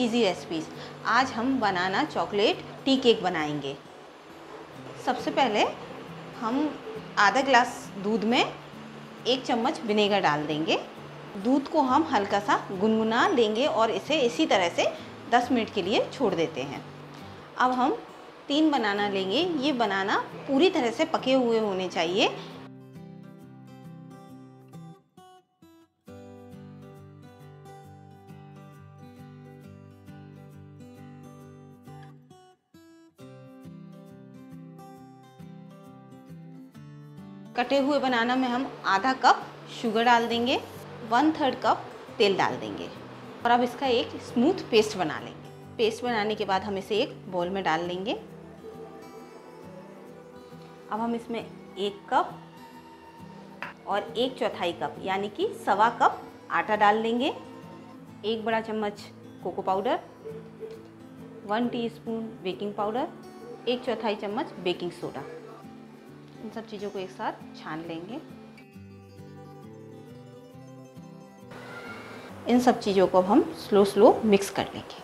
Easy recipes. आज हम बनाना chocolate tea cake बनाएंगे। सबसे पहले हम आधा ग्लास दूध में 1 चम्मच विनेगर डाल देंगे। दूध को हम हल्का सा गुनगुना लेंगे और इसे इसी तरह से 10 मिनट के लिए छोड़ देते हैं। अब हम 3 बनाना लेंगे। ये बनाना पूरी तरह से पके हुए होने चाहिए। कटे हुए बनाना में हम आधा कप शुगर डाल देंगे, 1/3 कप तेल डाल देंगे और अब इसका एक स्मूथ पेस्ट बना लेंगे। पेस्ट बनाने के बाद हम इसे एक बोल में डाल लेंगे। अब हम इसमें 1 कप और 1/4 कप यानी कि 1/4 कप आटा डाल लेंगे, 1 बड़ा चम्मच cocoa powder, 1 teaspoon baking powder, 1/4 चम्मच बेकिंग सोडा। इन सब चीज़ों को एक साथ छान लेंगे। इन सब चीज़ों को हम स्लो मिक्स कर लेंगे।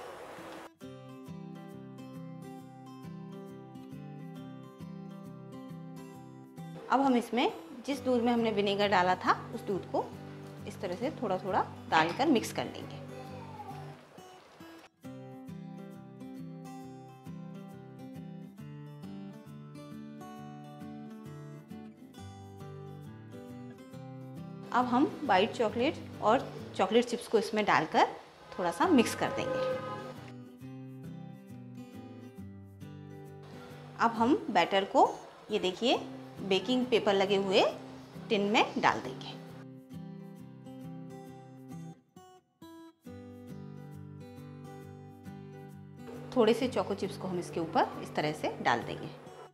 अब हम इसमें जिस दूध में हमने विनेगर डाला था उस दूध को इस तरह से थोड़ा थोड़ा डालकर मिक्स कर लेंगे। अब हम वाइट चॉकलेट और चॉकलेट चिप्स को इसमें डालकर थोड़ा सा मिक्स कर देंगे। अब हम बैटर को ये देखिए बेकिंग पेपर लगे हुए टिन में डाल देंगे। थोड़े से चोको चिप्स को हम इसके ऊपर इस तरह से डाल देंगे।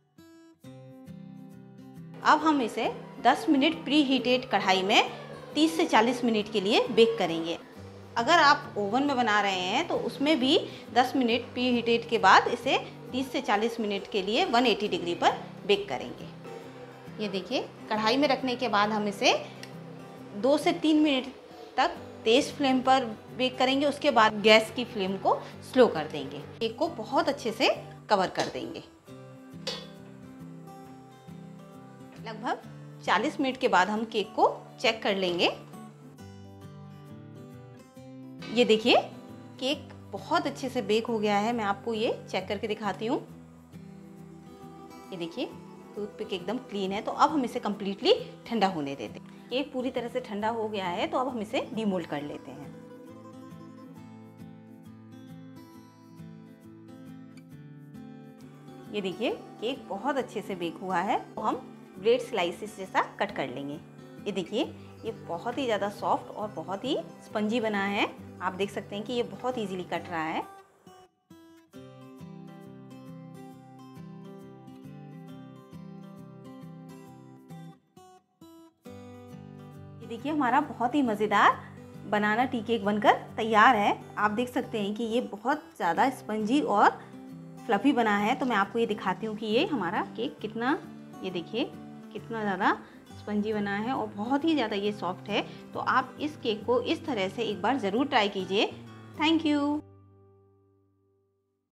अब हम इसे 10 मिनट प्री हीटेड कढ़ाई में 30 से 40 मिनट के लिए बेक करेंगे। अगर आप ओवन में बना रहे हैं तो उसमें भी 10 मिनट प्री हीटेड के बाद इसे 30 से 40 मिनट के लिए 180 डिग्री पर बेक करेंगे। ये देखिए कढ़ाई में रखने के बाद हम इसे 2 से 3 मिनट तक तेज़ फ्लेम पर बेक करेंगे। उसके बाद गैस की फ्लेम को स्लो कर देंगे। केक को बहुत अच्छे से कवर कर देंगे। लगभग 40 मिनट के बाद हम केक को चेक कर लेंगे। ये देखिए केक बहुत अच्छे से बेक हो गया है। मैं आपको ये चेक करके दिखाती हूँ। ये देखिए टूथपिक एकदम क्लीन है। तो अब हम इसे कम्प्लीटली ठंडा होने देते हैं। केक पूरी तरह से ठंडा हो गया है तो अब हम इसे डीमोल्ड कर लेते हैं। ये देखिए केक बहुत अच्छे से बेक हुआ है। तो हम ब्रेड स्लाइसेस जैसा कट कर लेंगे। ये देखिए ये बहुत ही ज़्यादा सॉफ्ट और बहुत ही स्पंजी बना है। आप देख सकते हैं कि ये बहुत इजीली कट रहा है। ये देखिए हमारा बहुत ही मज़ेदार बनाना टी केक बनकर तैयार है। आप देख सकते हैं कि ये बहुत ज़्यादा स्पंजी और फ्लफी बना है। तो मैं आपको ये दिखाती हूँ कि ये हमारा केक कितना, ये देखिए कितना ज़्यादा स्पंजी बना है और बहुत ही ज़्यादा ये सॉफ्ट है। तो आप इस केक को इस तरह से एक बार ज़रूर ट्राई कीजिए। Thank you.